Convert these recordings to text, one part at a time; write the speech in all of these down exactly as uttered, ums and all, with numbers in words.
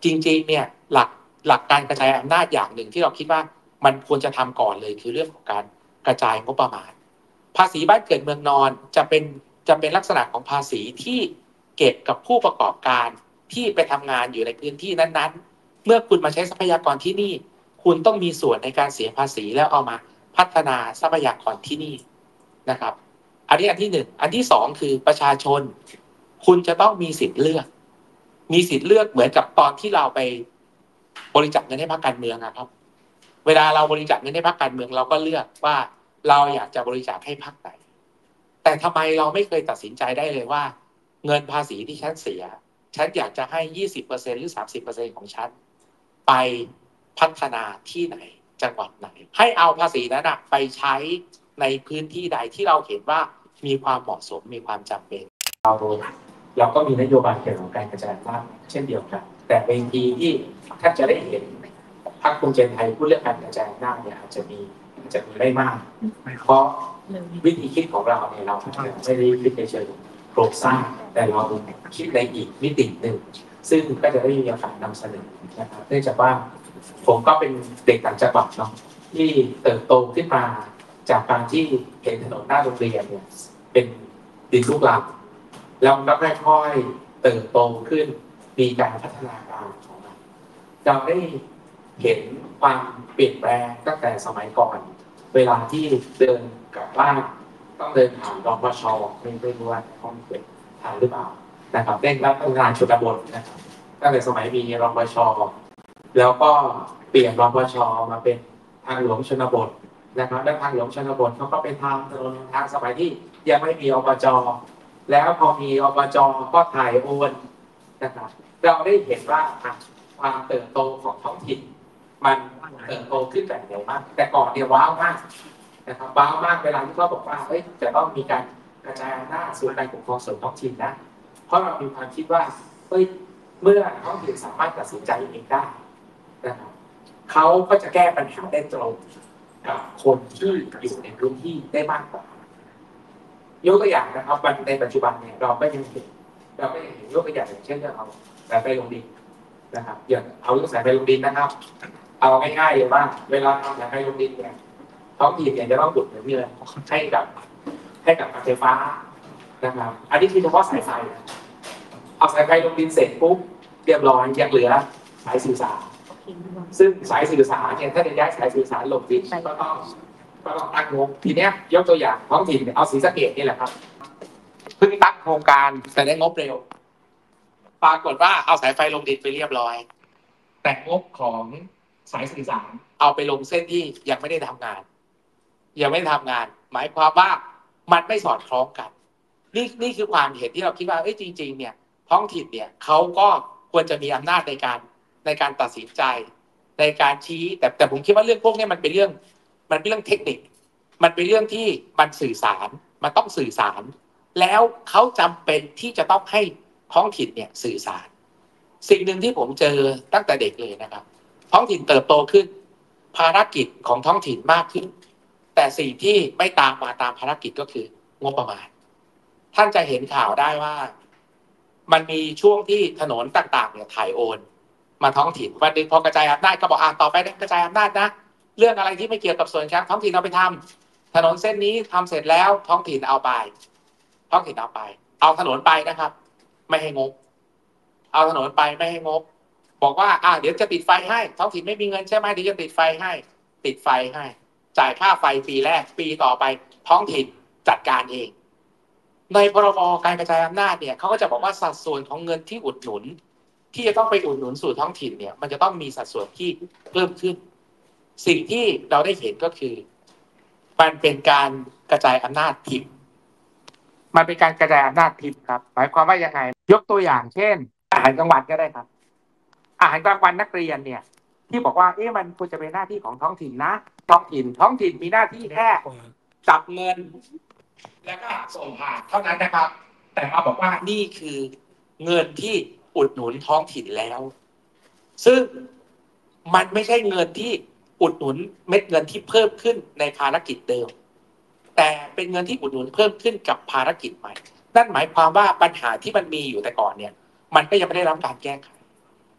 จริงๆเนี่ยหลักหลักการกระจายอำนาจอย่างหนึ่งที่เราคิดว่ามันควรจะทำก่อนเลยคือเรื่องของการกระจายงบประมาณภาษีบ้านเกิดเมืองนอนจะเป็นจะเป็นลักษณะของภาษีที่เก็บกับผู้ประกอบการที่ไปทำงานอยู่ในพื้นที่นั้นๆเมื่อคุณมาใช้ทรัพยากรที่นี่คุณต้องมีส่วนในการเสียภาษีแล้วเอามาพัฒนาทรัพยากรที่นี่นะครับอันนี้อันที่หนึ่งอันที่สองคือประชาชนคุณจะต้องมีสิทธิ์เลือกมีสิทธิ์เลือกเหมือนกับตอนที่เราไปบริจาคเงินให้พรรคการเมืองนะครับเวลาเราบริจาคเงินให้พรรคการเมืองเราก็เลือกว่าเราอยากจะบริจาคให้พรรคไหนแต่ทำไมเราไม่เคยตัดสินใจได้เลยว่าเงินภาษีที่ฉันเสียฉันอยากจะให้ ยี่สิบเปอร์เซ็นต์ หรือ สามสิบเปอร์เซ็นต์ ของฉันไปพัฒนาที่ไหนจังหวัดไหนให้เอาภาษีนั้นไปใช้ในพื้นที่ใดที่เราเห็นว่ามีความเหมาะสมมีความจำเป็นเราเราก็มีนโยบายเกี่ยวกับการกระจายอำนาจเช่นเดียวกันแต่เวทีที่ท่านจะได้เห็นพรรคภูมิใจไทยพูดเรื่องการกระจายอำนาจเนี่ยอาจจะมีอาจจะมีได้มากเพราะวิธีคิดของเราเนี่ยเราไม่ได้คิดในเชิงโครงสร้างแต่เราคิดในอีกมิติหนึ่งซึ่งก็จะได้มีโอกาสนำเสนอนะครับเนื่องจากว่าผมก็เป็นเด็กต่างจังหวัดเนาะที่เติบโตขึ้นมาจากการที่เห็นถนนหน้าโรงเรียนเนี่ยเป็นดินลูกรังแล้วก็ค่อยๆเติบโตขึ้นมีการพัฒนาการของมันเราได้เห็นความเปลี่ยนแปลงตั้งแต่สมัยก่อนเวลาที่เดินกลับบ้านต้องเดินผ่านรพช.ไม่ไม่รู้ว่าห้องเปิดผ่านหรือเปล่านะครับเร่งรัดพัฒนาชนบทนะครับตั้งแต่สมัยมีรพช.แล้วก็เปลี่ยนรพช.มาเป็นทางหลวงชนบทนะครับและทางหลวงชนบทเขาก็เป็นทางถนนทางสมัยที่ยังไม่มีอบจ.แล้วพอมีอบจ.ก็ถ่ายโอนนะครับเราได้เห็นว่าความเติบโตของท้องถิ่นมันเติบโตขึ้นแบบไหนมากแต่ก่อนเนี่ยว้าวมากนะครับว้าวมากเวลาที่เขาบอกว่าเฮ้ยจะต้องมีการกระจายอำนาจส่วนการปกครองส่วนท้องถิ่นนะเพราะเรามีความคิดว่าเฮ้ยเมื่อท้องถิ่นสามารถตัดสินใจเองได้นะครับเขาก็จะแก้ปัญหาได้ตรงกับคนที่อยู่ในพื้นที่ได้มากกว่ายกตัวอย่างนะครับในปัจจุบันเนี่ยเราก็ยังเห็นเราก็ยังเห็นยกตัวอย่างอย่างเช่นเรื่องเอาสายไฟลงดินนะครับอย่างเอาเรื่องสายไฟลงดินนะครับเอาง่ายๆเลยว่าเวลาทำสายไฟลงดินเนี่ยท้องถิ่นเนี่ยจะต้องอุดหนุนเงินให้กับให้กับการไฟฟ้านะครับอันนี้คือเฉพาะสายไฟเอาสายไฟลงดินเสร็จปุ๊บเรียบร้อยยังเหลือสายสื่อสารซึ่งสายสื่อสารเนี่ยถ้าจะย้ายสายสื่อสารลงดินก็ต้องก็ต้องตั้งงบทีเนี้ยยกตัวอย่างท้องถิ่นเอาศรีสะเกษนี่แหละครับเพิ่งตั้งโครงการแต่ได้งบเร็วปรากฏว่าเอาสายไฟลงดินไปเรียบร้อยแต่งบของสายสื่อสารเอาไปลงเส้นที่ยังไม่ได้ทำงานยังไม่ได้ทำงานหมายความว่ามันไม่สอดคล้องกันนี่นี่คือความเห็นที่เราคิดว่าเอ้ยจริงๆเนี่ยท้องถิ่นเนี่ยเขาก็ควรจะมีอำนาจในการในการตัดสินใจในการชี้แต่แต่ผมคิดว่าเรื่องพวกนี้มันเป็นเรื่องมันเป็นเรื่องเทคนิคมันเป็นเรื่องที่มันสื่อสารมันต้องสื่อสารแล้วเขาจำเป็นที่จะต้องให้ท้องถิ่นเนี่ยสื่อสารสิ่งหนึ่งที่ผมเจอตั้งแต่เด็กเลยนะครับท้องถิ่นเติบโตขึ้นภารกิจของท้องถิ่นมากขึ้นแต่สิ่งที่ไม่ตามมาตามภารกิจก็คืองบประมาณท่านจะเห็นข่าวได้ว่ามันมีช่วงที่ถนนต่างๆเนี่ยถ่ายโอนมาท้องถิ่นวันหนึ่งพอกระจายอำนาจก็บอกอ่าต่อไปกระจายอำนาจนะเรื่องอะไรที่ไม่เกี่ยวกับส่วนกลางท้องถิ่นเอาไปทำถนนเส้นนี้ทำเสร็จแล้วท้องถิ่นเอาไปท้องถิ่นเอาไปเอาถนนไปนะครับไม่ให้งบเอาถนนไปไม่ให้งบบอกว่าอ่าเดี๋ยวจะติดไฟให้ท้องถิ่นไม่มีเงินใช่ไหมเดี๋ยวจะติดไฟให้ติดไฟให้จ่ายค่าไฟปีแรกปีต่อไปท้องถิ่นจัดการเองในพรบการกระจายอำนาจเนี่ยเขาก็จะบอกว่าสัดส่วนของเงินที่อุดหนุนที่จะต้องไปอุดหนุนสู่ท้องถิ่นเนี่ยมันจะต้องมีสัดส่วนที่เพิ่มขึ้นสิ่งที่เราได้เห็นก็คือมันเป็นการกระจายอำนาจผิดมันเป็นการกระจายอำนาจผิดครับหมายความว่ายังไงยกตัวอย่างเช่นอาหารกลางวันก็ได้ครับอาหารกลางวันนักเรียนเนี่ยที่บอกว่าเอ๊ะมันควรจะเป็นหน้าที่ของท้องถิ่นนะท้องถิ่นท้องถิ่นมีหน้าที่แค่จับเงินแล้วก็ส่งผ่านเท่านั้นนะครับแต่มาบอกว่านี่คือเงินที่อุดหนุนท้องถิ่นแล้วซึ่งมันไม่ใช่เงินที่อุดหนุนเม็ดเงินที่เพิ่มขึ้นในภารกิจเดิมแต่เป็นเงินที่อุดหนุนเพิ่มขึ้นกับภารกิจใหม่นั่นหมายความว่าปัญหาที่มันมีอยู่แต่ก่อนเนี่ยมันก็ยังไม่ได้รับการแก้ไข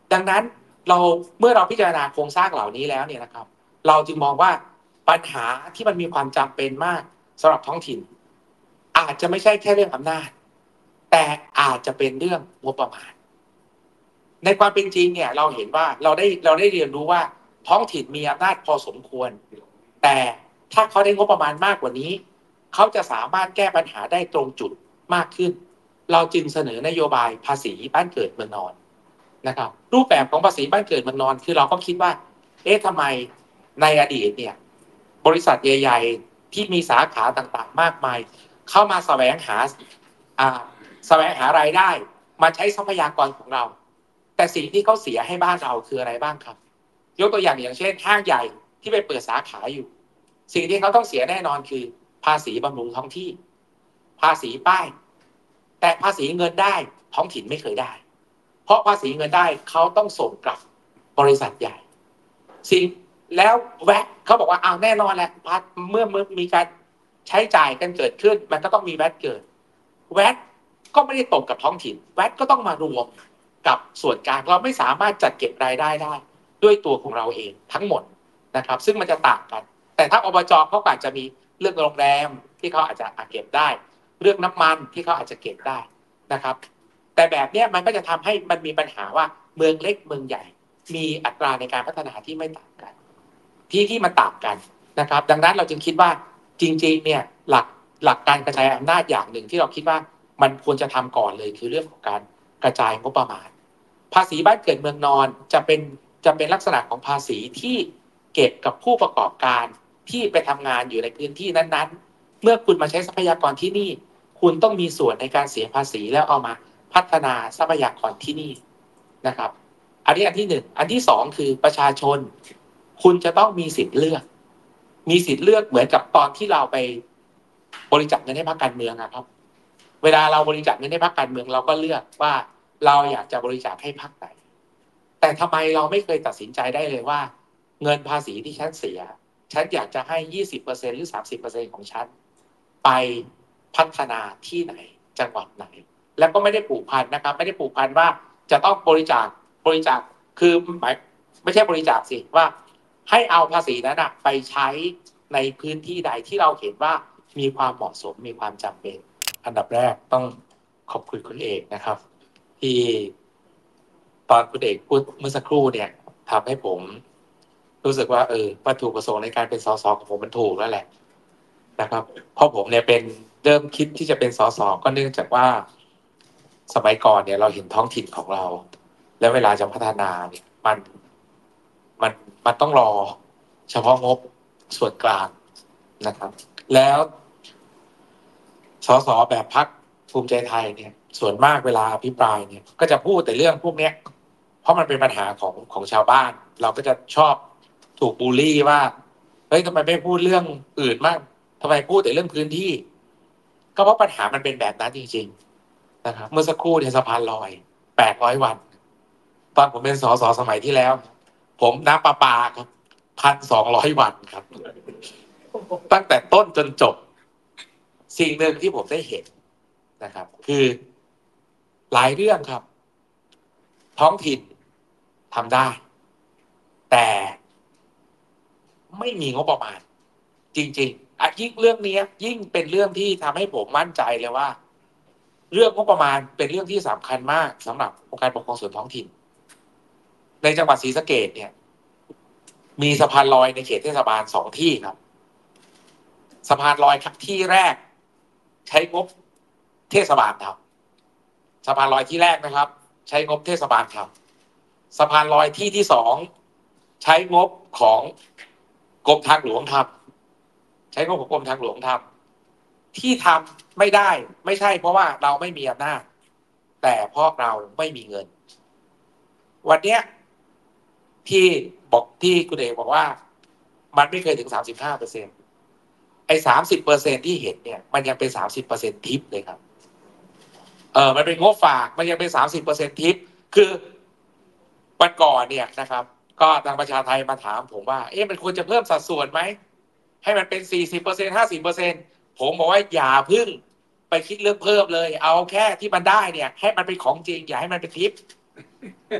ดังนั้นเราเมื่อเราพิจารณาโครงสร้างเหล่านี้แล้วเนี่ยนะครับเราจึงมองว่าปัญหาที่มันมีความจำเป็นมากสำหรับท้องถิ่นอาจจะไม่ใช่แค่เรื่องอำนาจแต่อาจจะเป็นเรื่องงบประมาณในความเป็นจริงเนี่ยเราเห็นว่าเราได้เราได้เรียนรู้ว่าท้องถิ่นมีอำนาจพอสมควรแต่ถ้าเขาได้งบประมาณมากกว่านี้เขาจะสามารถแก้ปัญหาได้ตรงจุดมากขึ้นเราจึงเสนอนโยบายภาษีบ้านเกิดเมืองนอนนะครับรูปแบบของภาษีบ้านเกิดเมืองนอนคือเราก็คิดว่าเอ๊ะทำไมในอดีตเนี่ยบริษัทใหญ่ๆที่มีสาขาต่างๆมากมายเข้ามาแสวงหาอ่าแสวงหารายได้มาใช้ทรัพยากรของเราแต่สิ่งที่เขาเสียให้บ้านเราคืออะไรบ้างครับยกตัวอย่างอย่างเช่นห้างใหญ่ที่ไปเปิดสาขาอยู่สิ่งที่เขาต้องเสียแน่นอนคือภาษีบำรุงท้องที่ภาษีป้ายแต่ภาษีเงินได้ท้องถิ่นไม่เคยได้เพราะภาษีเงินได้เขาต้องส่งกลับบริษัทใหญ่สิ่งแล้วแวะเขาบอกว่าเอาแน่นอนแหละเมื่อเมื่อมีการใช้จ่ายกันเกิดขึ้นมันก็ต้องมีแวตเกิดแวตก็ไม่ได้ตกกับท้องถิ่นแวตก็ต้องมารวมกับส่วนกลางเราไม่สามารถจัดเก็บรายได้ได้ด้วยตัวของเราเองทั้งหมดนะครับซึ่งมันจะต่างกันแต่ถ้าอบจเขาอาจจะมีเรื่องโรงแรมที่เขาอาจจะเก็บได้เรื่องน้ำมันที่เขาอาจจะเก็บได้นะครับแต่แบบนี้มันก็จะทำให้มันมีปัญหาว่าเมืองเล็กเมืองใหญ่มีอัตราในการพัฒนาที่ไม่ต่างกันที่ที่มันต่างกันนะครับดังนั้นเราจึงคิดว่าจริงๆเนี่ยหลักหลักการกระจายอำนาจอย่างหนึ่งที่เราคิดว่ามันควรจะทำก่อนเลยคือเรื่องของการกระจายงบประมาณภาษีบ้านเกิดเมืองนอนจะเป็นจะเป็นลักษณะของภาษีที่เก็บกับผู้ประกอบการที่ไปทำงานอยู่ในพื้นที่นั้นๆเมื่อคุณมาใช้ทรัพยากรที่นี่คุณต้องมีส่วนในการเสียภาษีแล้วเอามาพัฒนาทรัพยากรที่นี่นะครับอันนี้อันที่หนึ่งอันที่สองคือประชาชนคุณจะต้องมีสิทธิ์เลือกมีสิทธิ์เลือกเหมือนกับตอนที่เราไปบริจาคเงินให้พรรคการเมืองนะครับเวลาเราบริจาคเงินให้พรรคการเมืองเราก็เลือกว่าเราอยากจะบริจาคให้พรรคไหนแต่ทำไมเราไม่เคยตัดสินใจได้เลยว่าเงินภาษีที่ฉันเสียฉันอยากจะให้ ยี่สิบเปอร์เซ็นต์ หรือ สามสิบเปอร์เซ็นต์ ของฉันไปพัฒนาที่ไหนจังหวัดไหนแล้วก็ไม่ได้ผูกพันนะครับไม่ได้ผูกพันว่าจะต้องบริจาคบริจาคคือหมายไม่ใช่บริจาคสิว่าให้เอาภาษีนั้นนะไปใช้ในพื้นที่ใดที่เราเห็นว่ามีความเหมาะสมมีความจำเป็นอันดับแรกต้องขอบคุณคุณเอกนะครับที่ตอนคุณเอกพูดเมื่อสักครู่เนี่ยทำให้ผมรู้สึกว่าเออวัตถุประสงค์ในการเป็นสสของผมมันถูกแล้วแหละนะครับเพราะผมเนี่ยเป็นเริ่มคิดที่จะเป็นสสก็เนื่องจากว่าสมัยก่อนเนี่ยเราเห็นท้องถิ่นของเราแล้วเวลาจะพัฒนาเนี่ยมันมันมันต้องรอเฉพาะงบส่วนกลางนะครับแล้วสสแบบพรรคภูมิใจไทยเนี่ยส่วนมากเวลาอภิปรายเนี่ยก็จะพูดแต่เรื่องพวกเนี้ยเพราะมันเป็นปัญหาของของชาวบ้านเราก็จะชอบถูกบูลลี่ว่าเฮ้ยทำไมไม่พูดเรื่องอื่นมากทำไมพูดแต่เรื่องพื้นที่ก็เพราะปัญหามันเป็นแบบนั้นจริงๆนะครับเมื่อสักครู่เนี่ยสะพานลอยแปดร้อยวันตอนผมเป็นสสสมัยที่แล้วผมน้ำประปาครับพันสองร้อยวันครับตั้งแต่ต้นจนจบสิ่งหนึ่งที่ผมได้เห็นนะครับคือหลายเรื่องครับท้องถิ่นทำได้แต่ไม่มีงบประมาณจริงๆอ่ะยิ่งเรื่องนี้ยิ่งเป็นเรื่องที่ทำให้ผมมั่นใจเลยว่าเรื่องงบประมาณเป็นเรื่องที่สำคัญมากสำหรับองค์การปกครองส่วนท้องถิ่นในจังหวัดศรีสะเกษเนี่ยมีสะพานลอยในเขตเทศบาลสองที่ครับสะพานลอยที่แรกใช้งบเทศบาลทำสะพานลอยที่แรกนะครับใช้งบเทศบาลทำสะพานลอยที่ที่สองใช้งบของกรมทางหลวงทำใช้งบของกรมทางหลวงทำที่ทำไม่ได้ไม่ใช่เพราะว่าเราไม่มีอำนาจแต่เพราะเราไม่มีเงินวันเนี้ยที่บอกที่คุณเอกบอกว่ามันไม่เคยถึงสามสิบห้าเปอร์เซ็นต์ไอ้สามสิบเปอร์เซ็นต์ที่เห็นเนี่ยมันยังเป็นสามสิบเปอร์เซ็นต์ทิปเลยครับเออมันเป็นงบฝากมันยังเป็นสามสิบเปอร์เซ็นต์ทิปคือวันก่อนเนี่ยนะครับก็ทางประชาไทยมาถามผมว่าเอ๊ะมันควรจะเพิ่มสัดส่วนไหมให้มันเป็นสี่สิบเปอร์เซ็นต์ห้าสิบเปอร์เซ็นต์ผมบอกว่าอย่าพึ่งไปคิดเรื่องเพิ่มเลยเอาแค่ที่มันได้เนี่ยให้มันเป็นของจริงอย่าให้มันเป็นทิป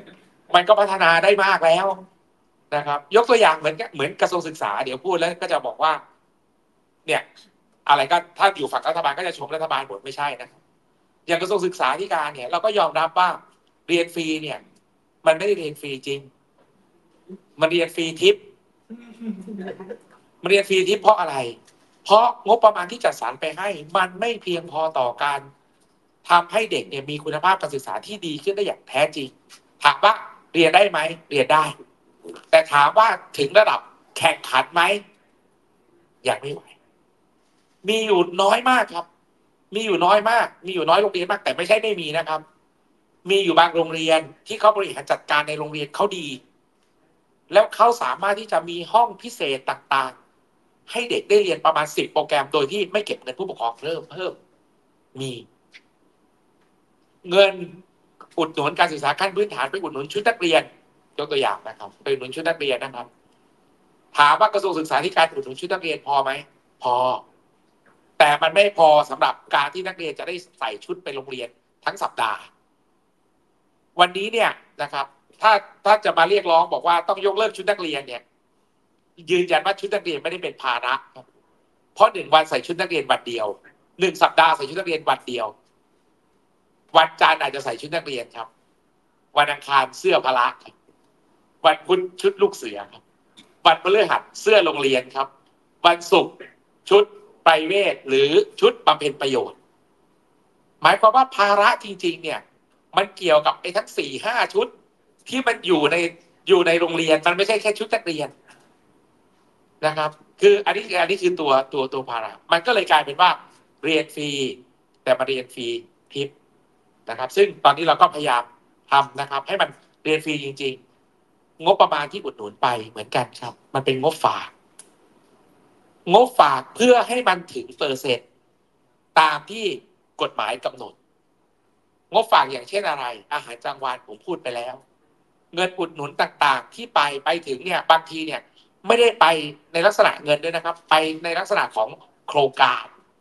มันก็พัฒนาได้มากแล้วนะครับยกตัวอย่างเหมือนเหมือนกระทรวงศึกษาเดี๋ยวพูดแล้วก็จะบอกว่าเนี่ยอะไรก็ถ้าอยู่ฝั่งรัฐบาลก็จะชมรัฐบาลหมดไม่ใช่นะครับอย่างกระทรวงศึกษาธิการเนี่ยเราก็ยอมรับว่าเรียนฟรีเนี่ยมันไม่ได้เรียนฟรีจริงมันเรียนฟรีทิปมันเรียนฟรีทิปเพราะอะไรเพราะงบประมาณที่จัดสรรไปให้มันไม่เพียงพอต่อการทำให้เด็กเนี่ยมีคุณภาพการศึกษาที่ดีขึ้นได้อย่างแท้จริงถามว่าเรียนได้ไหมเรียนได้แต่ถามว่าถึงระดับแข่งขันไหมยังไม่ไหวมีอยู่น้อยมากครับมีอยู่น้อยมากมีอยู่น้อยโรงเรียนมากแต่ไม่ใช่ไม่มีนะครับมีอยู่บางโรงเรียนที่เขาบริหารจัดการในโรงเรียนเขาดี แล้วเขาสามารถที่จะมีห้องพิเศษต่างๆให้เด็กได้เรียนประมาณสิบโปรแกรมโดยที่ไม่เก็บเงินผู้ปกครองเพิ่มเพิ่มมีเงินอุดหนุนการศึกษาขั้นพื้นฐานไปอุดหนุนชุดนักเรียนยกตัวอย่างนะครับไปอุดหนุนชุดนักเรียนนะครับถามว่ากระทรวงศึกษาธิการอุดหนุนชุดนักเรียนพอไหมพอแต่มันไม่พอสำหรับการที่นักเรียนจะได้ใส่ชุดไปโรงเรียนทั้งสัปดาห์วันนี้เนี่ยนะครับถ้าถ้าจะมาเรียกร้องบอกว่าต้องยกเลิกชุดนักเรียนเนี่ยยืนยันว่าชุดนักเรียนไม่ได้เป็นภาระครับเพราะหนึ่งวันใส่ชุดนักเรียนวันเดียวหนึ่งสัปดาห์ใส่ชุดนักเรียนวันเดียววันจันทร์อาจจะใส่ชุดนักเรียนครับวันอังคารเสื้อพละครับวันพุธชุดลูกเสือครับวันพฤหัสเสื้อโรงเรียนครับวันศุกร์ชุดไพรเวทหรือชุดบำเพ็ญประโยชน์หมายความว่าภาระจริงๆเนี่ยมันเกี่ยวกับไอ้ทั้งสี่ห้าชุดที่มันอยู่ในอยู่ในโรงเรียนมันไม่ใช่แค่ชุดนักเรียนนะครับคืออันนี้อันนี้คือตัวตัวตัวภาระมันก็เลยกลายเป็นว่าเรียนฟรีแต่มาเรียนฟรีทิปนะครับซึ่งตอนนี้เราก็พยายามทำนะครับให้มันเรียนฟรีจริงๆงบประมาณที่อุดหนุนไปเหมือนกันครับมันเป็นงบฝากงบฝากเพื่อให้มันถึงเปอร์เซ็นต์ตามที่กฎหมายกำหนดงบฝากอย่างเช่นอะไรอาหารกลางวันผมพูดไปแล้วเงินอุดหนุนต่างๆที่ไปไปถึงเนี่ยบางทีเนี่ยไม่ได้ไปในลักษณะเงินด้วยนะครับไปในลักษณะของโครงการ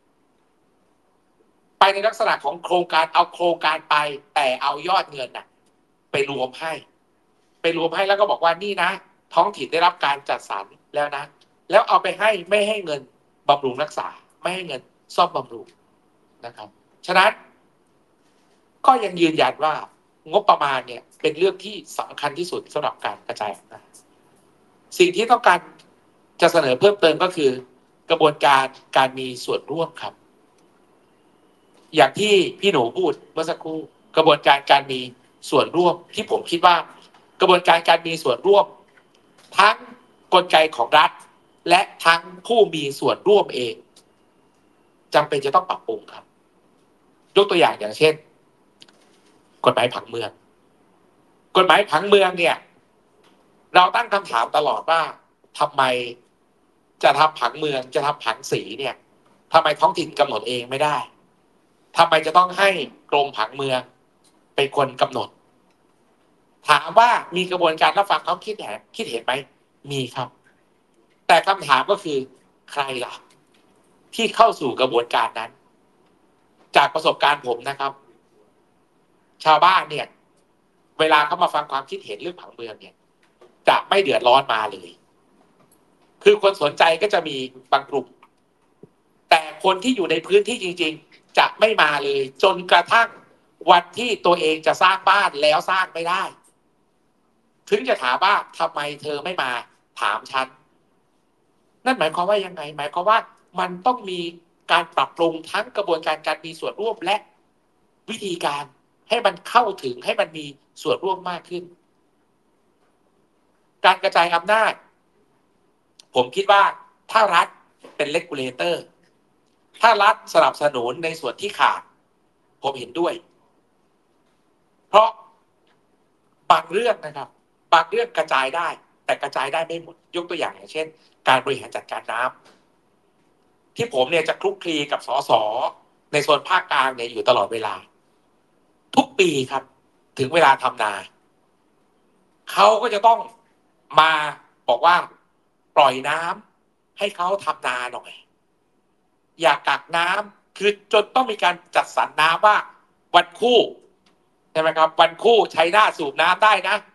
ไปในลักษณะของโครงการเอาโครงการไปแต่เอายอดเงินน่ะไปรวมให้ไปรวมให้แล้วก็บอกว่านี่นะท้องถิ่นได้รับการจัดสรรแล้วนะแล้วเอาไปให้ไม่ให้เงินบำรุงรักษาไม่ให้เงินซ่อมบำรุงนะครับฉะนั้นก็ยังยืนยันว่างบประมาณเนี่ยเป็นเรื่องที่สำคัญที่สุดสำหรับการกระจายอำนาจสิ่งที่ต้องการจะเสนอเพิ่มเติมก็คือกระบวนการการมีส่วนร่วมครับอย่างที่พี่หนูพูดเมื่อสักครู่กระบวนการการมีส่วนร่วมที่ผมคิดว่ากระบวนการการมีส่วนร่วมทั้งกลไกของรัฐและทั้งผู้มีส่วนร่วมเองจำเป็นจะต้องปรับปรุงครับยกตัวอย่างอย่างเช่นกฎหมายผังเมืองกฎหมายผังเมืองเนี่ยเราตั้งคำถามตลอดว่าทำไมจะทำผังเมืองจะทำผังสีเนี่ยทำไมท้องถิ่นกำหนดเองไม่ได้ทำไมจะต้องให้กรมผังเมืองเป็นคนกำหนดถามว่ามีกระบวนการรับฟังความคิดเห็นคิดเห็นไหมมีครับแต่คำถามก็คือใครล่ะที่เข้าสู่กระบวนการนั้นจากประสบการณ์ผมนะครับชาวบ้านเนี่ยเวลาเขามาฟังความคิดเห็นเรื่องผังเมืองเนี่ยจะไม่เดือดร้อนมาเลยคือคนสนใจก็จะมีบางกลุ่มแต่คนที่อยู่ในพื้นที่จริงๆจะไม่มาเลยจนกระทั่งวันที่ตัวเองจะสร้างบ้านแล้วสร้างไม่ได้ถึงจะถามว่าทำไมเธอไม่มาถามฉันนั่นหมายความว่ายังไงหมายความว่ามันต้องมีการปรับปรุงทั้งกระบวนการการมีส่วนร่วมและวิธีการให้มันเข้าถึงให้มันมีส่วนร่วมมากขึ้นการกระจายอำนาจผมคิดว่าถ้ารัฐเป็นเลกูเลเตอร์ถ้ารัฐสนับสนุนในส่วนที่ขาดผมเห็นด้วยเพราะบางเรื่องนะครับบางเรื่องกระจายได้แต่กระจายได้ไม่หมดยกตัวอย่างอย่างเช่นการบริหารจัดการน้ำที่ผมเนี่ยจะคลุกคลีกับสสในโซนภาคกลางเนี่ยอยู่ตลอดเวลาทุกปีครับถึงเวลาทำนาเขาก็จะต้องมาบอกว่าปล่อยน้ำให้เขาทำนาหน่อยอย่ากักน้ำคือจนต้องมีการจัดสรรน้ำว่าวันคู่ใช่ไหมครับวันคู่ใช้หน้าสูบน้ำได้นะ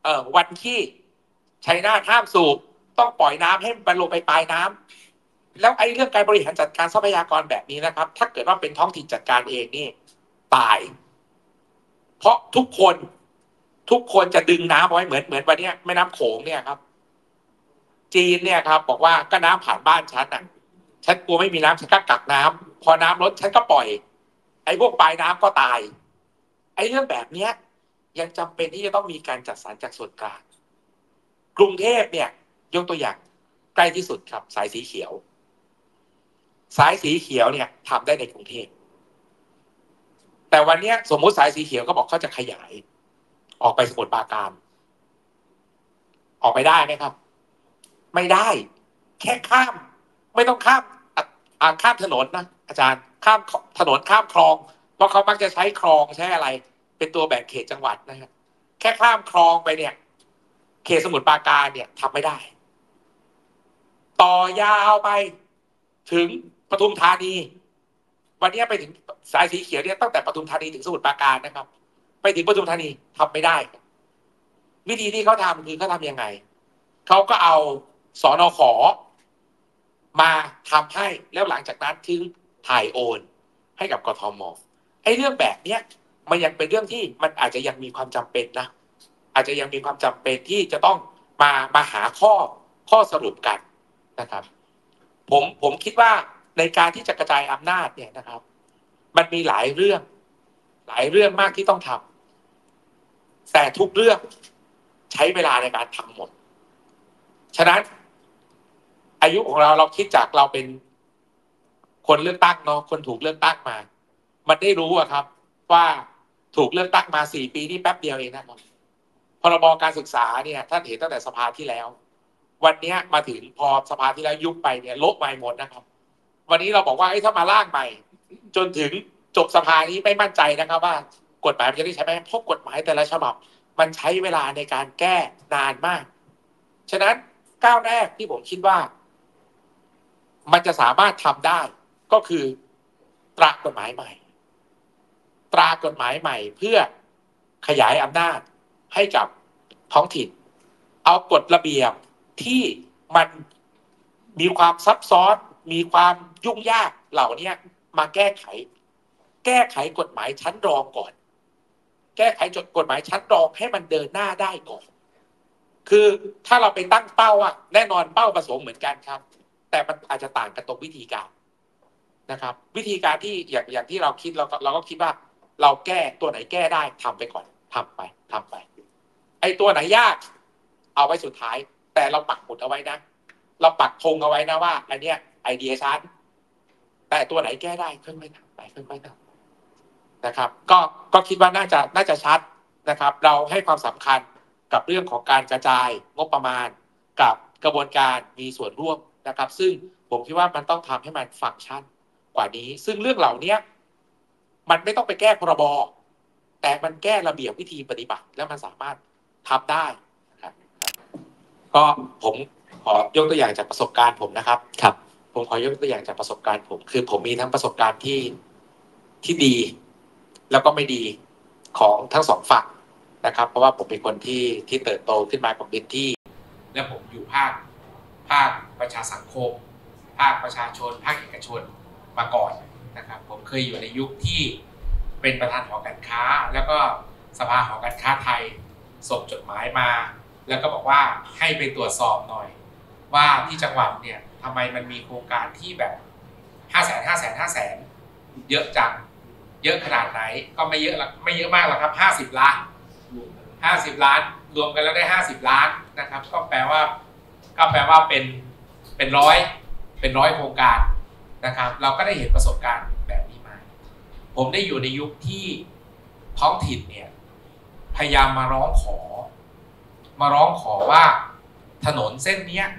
เอ่อวันที่ชัยนาทห้ามสูบต้องปล่อยน้ำให้มันลงไปปลายน้ำแล้วไอ้เรื่องการบริหารจัดการทรัพยากรแบบนี้นะครับ ถ้าเกิดว่าเป็นท้องถิ่นจัดการเองนี่ตายเพราะทุกคนทุกคนจะดึงน้ำไว้เหมือนเหมือนวันนี้แม่น้ำโขงเนี่ยครับจีนเนี่ยครับบอกว่าก็น้ำผ่านบ้านฉันอ่ะฉันกลัวไม่มีน้ำฉันก็กักน้ำพอน้ำลดฉันก็ปล่อยไอ้พวกปลายน้ำก็ตายไอ้เรื่องแบบเนี้ยยังจำเป็นที่จะต้องมีการจัดสรรจากส่วนกลางกรุงเทพเนี่ยยกตัวอย่างใกล้ที่สุดครับสายสีเขียวสายสีเขียวเนี่ยทำได้ในกรุงเทพแต่วันนี้สมมุติสายสีเขียวก็บอกเขาจะขยายออกไปสมุทรปราการออกไปได้ไหมครับไม่ได้แค่ข้ามไม่ต้องข้ามอ่าข้ามถนนนะอาจารย์ข้ามถนนข้ามคลองเพราะเขามักจะใช้คลองใช้อะไรเป็นตัวแบ่งเขตจังหวัดนะครับแค่ข้ามคลองไปเนี่ยเขตสมุทรปราการเนี่ยทำไม่ได้ต่อยาวไปถึงปทุมธานีวันนี้ไปถึงสายสีเขียวเนี่ยตั้งแต่ปทุมธานีถึงสมุทรปราการนะครับไปถึงปทุมธานีทำไม่ได้วิธีที่เขาทำคือเขาทำยังไงเขาก็เอาสนข.มาทำให้แล้วหลังจากนั้นถึงถ่ายโอนให้กับกทม.ไอ้เรื่องแบบเนี้ยมันยังเป็นเรื่องที่มันอาจจะยังมีความจำเป็นนะอาจจะยังมีความจำเป็นที่จะต้องมามาหาข้อข้อสรุปกันนะครับผมผมคิดว่าในการที่จะกระจายอำนาจเนี่ยนะครับมันมีหลายเรื่องหลายเรื่องมากที่ต้องทำแต่ทุกเรื่องใช้เวลาในการทำหมดฉะนั้นอายุของเราเราคิดจากเราเป็นคนเลือกตั้งเนาะคนถูกเลือกตั้งมามันได้รู้อะครับว่าถูกเลือกตั้งมาสี่ปีนี่แป๊บเดียวเองนะครับพรบการศึกษาเนี่ยท่านเห็นตั้งแต่สภาที่แล้ววันนี้มาถึงพอสภาที่แล้วยุบไปเนี่ยลบไปหมดนะครับวันนี้เราบอกว่าไอ้ถ้ามาร่างใหม่จนถึงจบสภานี้ไม่มั่นใจนะครับว่ากฎหมายมันจะได้ใช้ไหมเพราะกฎหมายแต่ละฉบับมันใช้เวลาในการแก้นานมากฉะนั้นก้าวแรกที่ผมคิดว่ามันจะสามารถทำได้ก็คือตรากฎหมายใหม่ตรากฎหมายใหม่เพื่อขยายอำนาจให้กับท้องถิ่นเอากฎระเบียบที่มันมีความซับซ้อนมีความยุ่งยากเหล่านี้มาแก้ไขแก้ไขกฎหมายชั้นรองก่อนแก้ไขกฎหมายชั้นรองให้มันเดินหน้าได้ก่อนคือถ้าเราไปตั้งเป้าอะแน่นอนเป้าประสงค์เหมือนกันครับแต่มันอาจจะต่างกันตรงวิธีการนะครับวิธีการที่อย่างอย่างที่เราคิดเราเราก็คิดว่าเราแก้ตัวไหนแก้ได้ทำไปก่อนทำไปทำไปไอ้ตัวไหนยากเอาไว้สุดท้ายแต่เราปักหมุดเอาไว้นะเราปักธงเอาไว้นะว่าอันเนี้ยไอเดียชัดแต่ตัวไหนแก้ได้ค่อยๆทำไปค่อยๆทำนะครับก็ก็คิดว่าน่าจะน่าจะชัดนะครับเราให้ความสำคัญกับเรื่องของการกระจายงบประมาณกับกระบวนการมีส่วนร่วมนะครับซึ่งผมคิดว่ามันต้องทำให้มันฟังก์ชันกว่านี้ซึ่งเรื่องเหล่านี้มันไม่ต้องไปแก้พรบแต่มันแก้ระเบียบวิธีปฏิบัติแล้วมันสามารถทำได้นะครับก็ผมขอยกตัวอย่างจากประสบการณ์ผมนะครับครับผมขอยกตัวอย่างจากประสบการณ์ผมคือผมมีทั้งประสบการณ์ที่ที่ดีแล้วก็ไม่ดีของทั้งสองฝั่งนะครับเพราะว่าผมเป็นคนที่ที่เติบโตขึ้นมากับพื้นที่และผมอยู่ภาคภาคประชาสังคมภาคประชาชนภาคเอกชนมาก่อนนะครับผมเคยอยู่ในยุคที่เป็นประธานหอการค้าแล้วก็สภาหอการค้าไทยส่งจดหมายมาแล้วก็บอกว่าให้ไปตรวจสอบหน่อยว่าที่จังหวัดเนี่ยทำไมมันมีโครงการที่แบบห้าแสนห้าแสนห้าแสนเยอะจังเยอะขนาดไหนก็ไม่เยอะไม่เยอะมากหรอกครับห้าสิบล้านห้าสิบล้านรวมกันแล้วได้ห้าสิบล้านนะครับก็แปลว่าก็แปลว่าเป็นเป็นร้อยเป็นร้อยโครงการนะครับเราก็ได้เห็นประสบการณ์แบบนี้มาผมได้อยู่ในยุคที่ท้องถิ่นเนี่ยพยายามมาร้องขอมาร้องขอว่าถนนเส้นนี้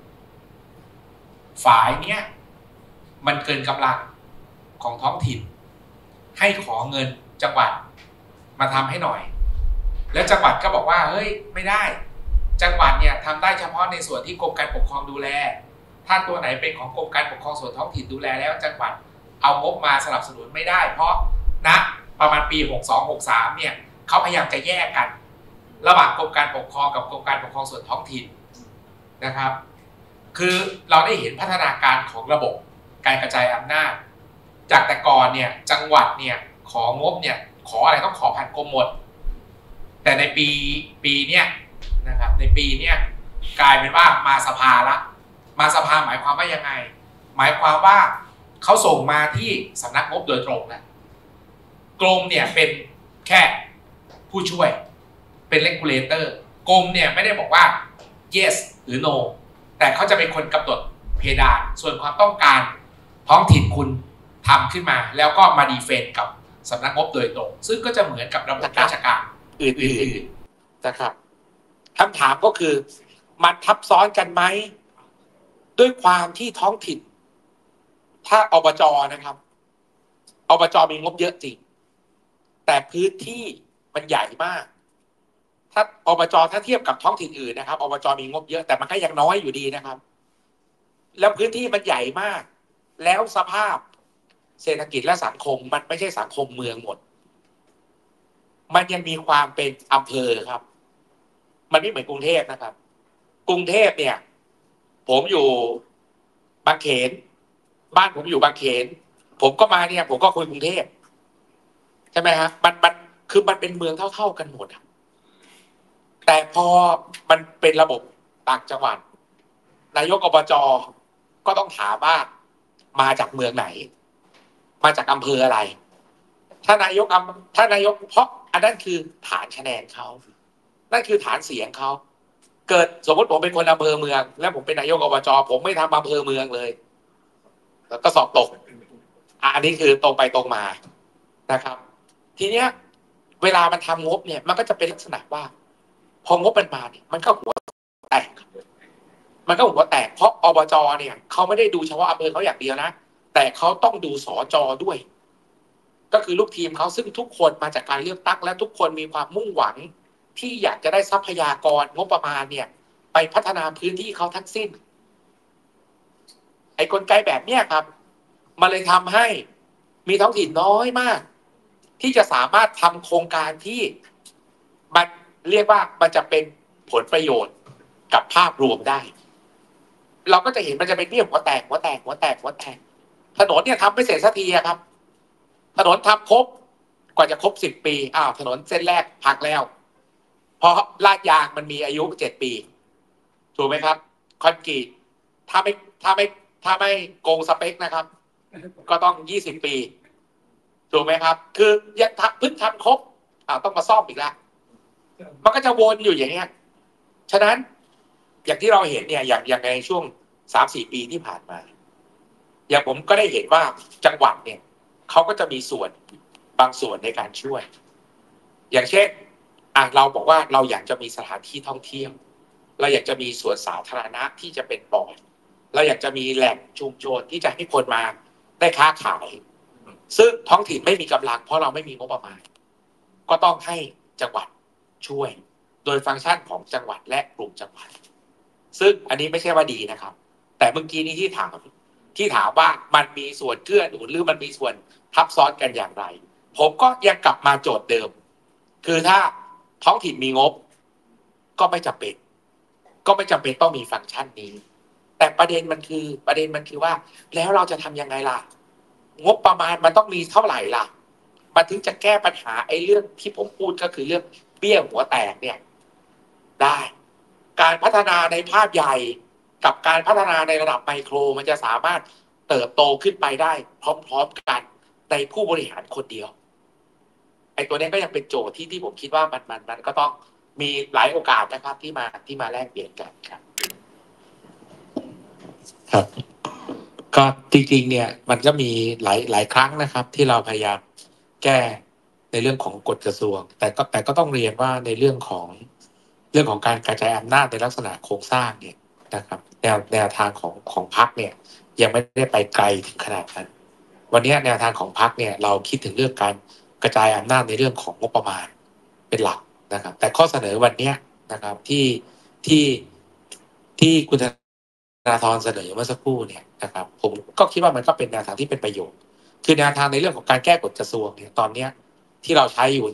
ฝายเนี้ยมันเกินกำลังของท้องถิ่นให้ขอเงินจังหวัดมาทำให้หน่อยแล้วจังหวัดก็บอกว่าเฮ้ยไม่ได้จังหวัดเนี่ยทำได้เฉพาะในส่วนที่กรมการปกครองดูแลถ้าตัวไหนเป็นของกรมการปกครองส่วนท้องถิ่นดูแลแล้วจังหวัดเอางบมาสนับสนุนไม่ได้เพราะณประมาณปีหกสอง หกสามเนี่ยเขาพยายามจะแยกกันระหว่างกรมการปกครองกับกรมการปกครองส่วนท้องถิ่นนะครับคือเราได้เห็นพัฒนาการของระบบการกระจายอำนาจจากแต่ก่อนเนี่ยจังหวัดเนี่ยของบเนี่ยขออะไรต้องขอผ่านกรมหมดแต่ในปีปีเนี้ยนะครับในปีเนี้ยกลายเป็นว่ามาสภาละมาสภาหมายความว่ายังไงหมายความว่าเขาส่งมาที่สำนักงบโดยตรงนะกรมเนี่ยเป็นแค่ผู้ช่วยเป็น regulator กรมเนี่ยไม่ได้บอกว่า yes หรือ no แต่เขาจะเป็นคนกำหนดเพดานส่วนความต้องการท้องถิ่นคุณทำขึ้นมาแล้วก็มาดีเฟนต์กับสำนักงบโดยตรงซึ่งก็จะเหมือนกับระบบราชการอื่นๆนะครับคำถามก็คือมันทับซ้อนกันไหมด้วยความที่ท้องถิ่นถ้าอบจ.นะครับอบจ.มีงบเยอะจริงแต่พื้นที่มันใหญ่มากถ้าอบจ.ถ้าเทียบกับท้องถิ่นอื่นนะครับอบจ.มีงบเยอะแต่มันก็ยังน้อยอยู่ดีนะครับแล้วพื้นที่มันใหญ่มากแล้วสภาพเศรษฐกิจและสังคมมันไม่ใช่สังคมเมืองหมดมันยังมีความเป็นอำเภอครับมันไม่เหมือนกรุงเทพนะครับกรุงเทพเนี่ยผมอยู่บางเขนบ้านผมอยู่บางเขนผมก็มาเนี่ยผมก็คนกรุงเทพใช่ไหมฮะมันมันคือมันเป็นเมืองเท่าๆกันหมดแต่พอมันเป็นระบบต่างจังหวัดนายกอบจ.ก็ต้องถามว่ามาจากเมืองไหนมาจากอำเภออะไรถ้านายกถ้านายกเพราะอันนั้นคือฐานคะแนนเขานั่นคือฐานเสียงเขาเกิดสมมติผมเป็นคนอำเภอเมืองแล้วผมเป็นนายกอบจ.ผมไม่ทำอำเภอเมืองเลยแล้วก็สอบตกอันนี้คือตรงไปตรงมานะครับทีเนี้ยเวลามันทำงบเนี่ยมันก็จะเป็นลักษณะว่าพองบมันมาเนี่ยมันก็หัวแตกมันก็หัวแตกเพราะอบจ.เนี่ยเขาไม่ได้ดูเฉพาะอำเภอเขาอย่างเดียวนะแต่เขาต้องดูสจ.ด้วยก็คือลูกทีมเขาซึ่งทุกคนมาจากการเลือกตั้งและทุกคนมีความมุ่งหวังที่อยากจะได้ทรัพยากรงบประมาณเนี่ยไปพัฒนาพื้นที่เขาทั้งสิ้นไอ้กลไกแบบเนี้ยครับมันเลยทำให้มีท้องถิ่นน้อยมากที่จะสามารถทำโครงการที่มันเรียกว่ามันจะเป็นผลประโยชน์กับภาพรวมได้เราก็จะเห็นมันจะเป็นเรื่องหัวแตกหัวแตกหัวแตกหัวแตกถนนเนี่ยทำไม่เสร็จสักทีครับถนนทำครบกว่าจะครบสิบปีอ้าวถนนเส้นแรกพังแล้วเพราะลาดยางมันมีอายุเจ็ดปีถูกไหมครับคอนกรีตถ้าไม่ถ้าไม่ถ้าไม่โกงสเปคนะครับก็ต้องยี่สิบปีถูกไหมครับคือยังทำเพิ่งทำครบอ้าวต้องมาซ่อมอีกแล้วมันก็จะวนอยู่อย่างเงี้ยฉะนั้นอย่างที่เราเห็นเนี่ยอย่างอย่างในช่วงสามสี่ปีที่ผ่านมาอย่างผมก็ได้เห็นว่าจังหวัดเนี่ยเขาก็จะมีส่วนบางส่วนในการช่วยอย่างเช่นอ่ะเราบอกว่าเราอยากจะมีสถานที่ท่องเที่ยวเราอยากจะมีสวนสาธารณะที่จะเป็นปอดเราอยากจะมีแหล่งชุมชนที่จะให้คนมาได้ค้าขายซึ่งท้องถิ่นไม่มีกำลังเพราะเราไม่มีงบประมาณก็ต้องให้จังหวัดช่วยโดยฟังก์ชันของจังหวัดและกลุ่มจังหวัดซึ่งอันนี้ไม่ใช่ว่าดีนะครับแต่เมื่อกี้นี้ที่ถามที่ถามว่ามันมีส่วนเกื้อหนุนหรือมันมีส่วนทับซ้อนกันอย่างไรผมก็ยังกลับมาโจทย์เดิมคือถ้าท้องถิ่นมีงบก็ไม่จำเป็นก็ไม่จำเป็นต้องมีฟังก์ชันนี้แต่ประเด็นมันคือประเด็นมันคือว่าแล้วเราจะทำยังไงล่ะงบประมาณมันต้องมีเท่าไหร่ล่ะมันถึงจะแก้ปัญหาไอ้เรื่องที่ผมพูดก็คือเรื่องเบี้ยหัวแตกเนี่ยได้การพัฒนาในภาพใหญ่กับการพัฒนาในระดับไมโครมันจะสามารถเติบโตขึ้นไปได้พร้อมๆกันในผู้บริหารคนเดียวไอ้ตัวนี้ก็ยังเป็นโจทย์ที่ที่ผมคิดว่ามันมันมันก็ต้องมีหลายโอกาสนะครับที่มาที่มาแลกเปลี่ยนกันครับครับก็จริงๆเนี่ยมันก็มีหลายหลายครั้งนะครับที่เราพยายามแก้ในเรื่องของกฎกระทรวงแต่ก็แต่ก็ต้องเรียนว่าในเรื่องของเรื่องของการกระจายอำนาจในลักษณะโครงสร้างเนี่ยนะครับแนวแนวทางของของพรรคเนี่ยยังไม่ได้ไปไกลถึงขนาดนั้นวันนี้แนวทางของพรรคเนี่ยเราคิดถึงเรื่องการกระจายอำนาจในเรื่องของงบประมาณเป็นหลักนะครับแต่ข้อเสนอวันนี้นะครับที่ที่ที่คุณธนาธรเสนอเมื่อสักครู่เนี่ยนะครับผมก็คิดว่ามันก็เป็นแนวทางที่เป็นประโยชน์คือแนวทางในเรื่องของการแก้กฎกระทรวงเนี่ยตอนเนี้ยที่เราใช้อยู่เนี่ย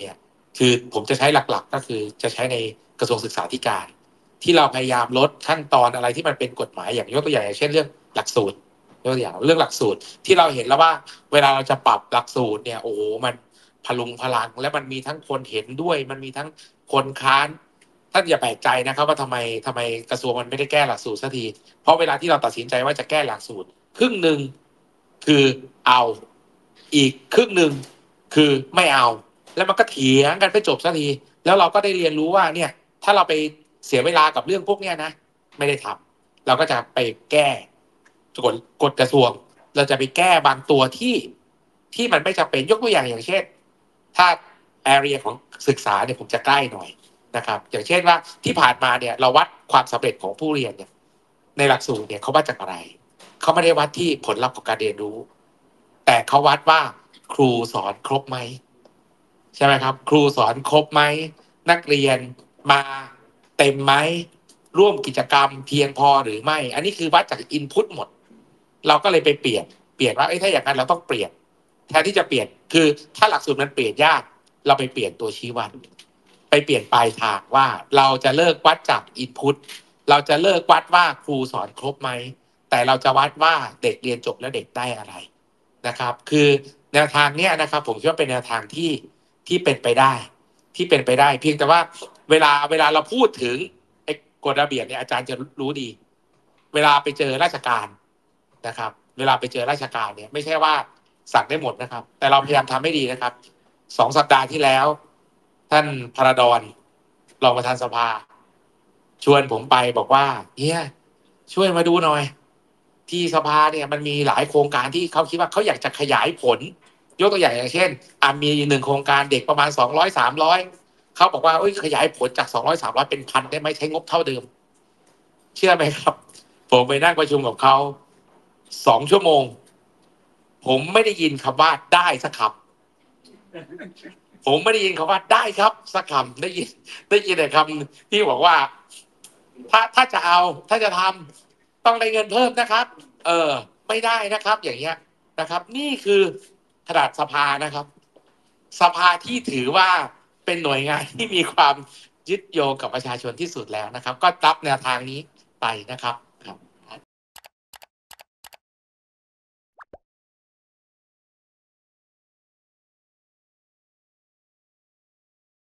คือผมจะใช้หลักๆก็คือจะใช้ในกระทรวงศึกษาธิการที่เราพยายามลดขั้นตอนอะไรที่มันเป็นกฎหมายอย่างยกตัวอย่างอย่างเช่นเรื่องหลักสูตรยกตัวอย่างเรื่องหลักสูตรที่เราเห็นแล้วว่าเวลาเราจะปรับหลักสูตรเนี่ยโอ้โหมันพลุงพลังและมันมีทั้งคนเห็นด้วยมันมีทั้งคนค้านท่านอย่าแปลกใจนะครับว่าทำไมทำไมกระทรวงมันไม่ได้แก้หลักสูตรสักทีเพราะเวลาที่เราตัดสินใจว่าจะแก้หลักสูตรครึ่งหนึ่งคือเอาอีกครึ่งหนึ่งคือไม่เอาแล้วมันก็เถียงกันไปจบสักทีแล้วเราก็ได้เรียนรู้ว่าเนี่ยถ้าเราไปเสียเวลากับเรื่องพวกเนี้ยนะไม่ได้ทำเราก็จะไปแก้กฎกฎกระทรวงเราจะไปแก้บางตัวที่ที่มันไม่จำเป็นยกตัวอย่างอย่างเช่นถ้า area ของศึกษาเนี่ยผมจะใกล้หน่อยนะครับอย่างเช่นว่าที่ผ่านมาเนี่ยเราวัดความสำเร็จของผู้เรียนเนี่ยในหลักสูตรเนี่ยเขาวัดจากอะไรเขาไม่ได้วัดที่ผลลัพธ์ของการเรียนรู้แต่เขาวัดว่าครูสอนครบไหมใช่ไหมครับครูสอนครบไหมนักเรียนมาเต็มไหมร่วมกิจกรรมเพียงพอหรือไม่อันนี้คือวัดจากอินพุตหมดเราก็เลยไปเปลี่ยนเปลี่ยนว่าถ้าอย่างนั้นเราต้องเปลี่ยนแทนที่จะเปลี่ยนคือถ้าหลักสูตรมันเปลี่ยนยากเราไปเปลี่ยนตัวชี้วัดไปเปลี่ยนปลายทางว่าเราจะเลิกวัดจากอินพุตเราจะเลิกวัดว่าครูสอนครบไหมแต่เราจะวัดว่าเด็กเรียนจบแล้วเด็กได้อะไรนะครับคือแนวทางเนี้ยนะครับผมคิดว่าเป็นแนวทางที่ที่เป็นไปได้ที่เป็นไปได้เพียงแต่ว่าเวลาเวลาเราพูดถึงไอ้กฎระเบียบเนี่ยอาจารย์จะรู้ดีเวลาไปเจอราชการนะครับเวลาไปเจอราชการเนี่ยไม่ใช่ว่าสั่งได้หมดนะครับแต่เราพยายามทำให้ดีนะครับสองสัปดาห์ที่แล้วท่านพระดอนรองประธานสภาชวนผมไปบอกว่าเฮียช่วยมาดูหน่อยที่สภาเนี่ยมันมีหลายโครงการที่เขาคิดว่าเขาอยากจะขยายผลยกตัวอย่างอย่างเช่นอ่ามีหนึ่งโครงการเด็กประมาณสองร้อยสามร้อยเขาบอกว่าเอ้ยขยายผลจากสองร้อยสามร้อยเป็นพันได้ไหมใช้งบเท่าเดิมเชื่อไหมครับผมไปนั่งประชุมกับเขาสองชั่วโมงผมไม่ได้ยินคำว่าได้สักคำผมไม่ได้ยินคำว่าได้ครับสักคำได้ยินได้ยินแต่คำที่บอกว่าถ้าถ้าจะเอาถ้าจะทำต้องได้เงินเพิ่มนะครับเออไม่ได้นะครับอย่างเงี้ยนะครับ นี่คือขนาดสภานะครับสภาที่ถือว่าเป็นหน่วยงานที่มีความยึดโยงกับประชาชนที่สุดแล้วนะครับ ก็รับแนวทางนี้ไปนะครับ